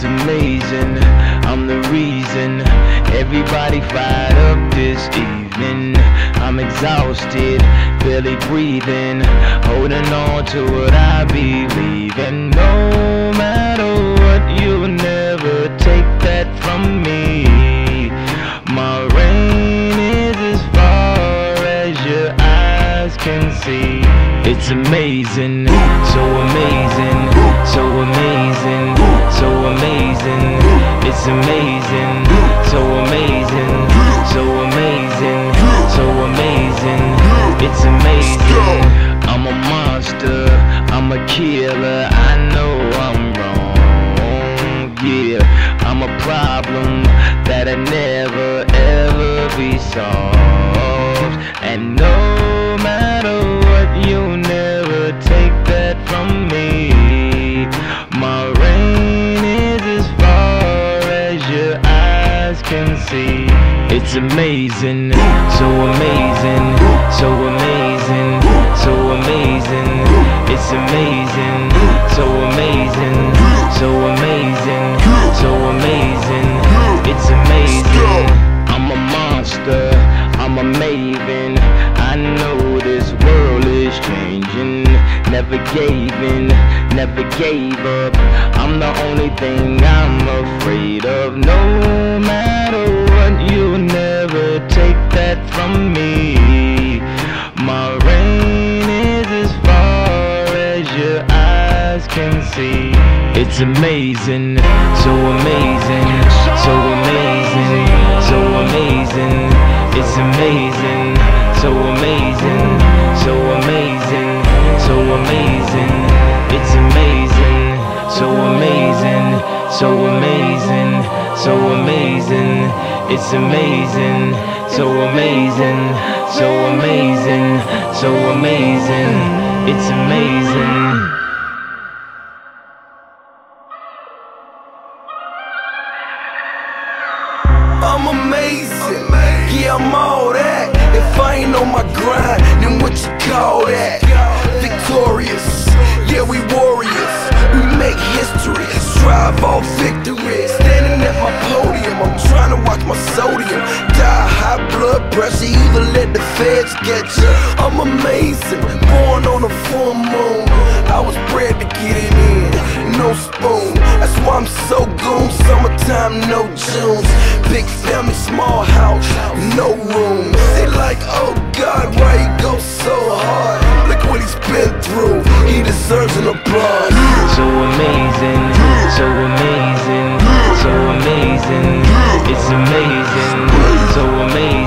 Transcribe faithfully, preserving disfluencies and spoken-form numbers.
It's amazing, I'm the reason everybody fired up this evening. I'm exhausted, barely breathing, holding on to what I believe in. No matter what, you'll never take that from me. My reign is as far as your eyes can see. It's amazing, so amazing, so amazing, so amazing. It's amazing, so amazing, so amazing, so amazing. It's amazing. I'm a monster, I'm a killer, I know I'm wrong, yeah. I'm a problem that'll never ever be solved. And no matter what, you'll never take that from me. My reign is as far as your eyes can see. It's amazing, so amazing, so amazing, so amazing. It's amazing, so amazing, so amazing, so amazing. It's amazing. I'm a monster, I'm a maven. I know this world is changing. Never gave in, never gave up. I'm the only thing I'm afraid of. No matter what, you'll never take that from me. My reign is as far as your eyes can see. It's amazing, so amazing, so amazing, so amazing. It's amazing, so amazing, so amazing, so amazing. It's amazing, so amazing, so amazing, so amazing. It's amazing, so amazing, so amazing, so amazing. It's amazing. I'm amazing, yeah, I'm all that. If I ain't on my grind, then what you call that? Victorious, yeah, we warriors. We make history, strive all victory. Standing at my podium, I'm trying to watch my sodium. Die high blood pressure, either let the feds get you. I'm amazing, born on a full moon. I was bred to get it in, no spoon. That's why I'm so goon, summertime, no Junes. Big family, small house, no room. They like, oh God, why he go so hard? Look what he's been through, he deserves an applause. So amazing, so amazing, so amazing. It's amazing, so amazing.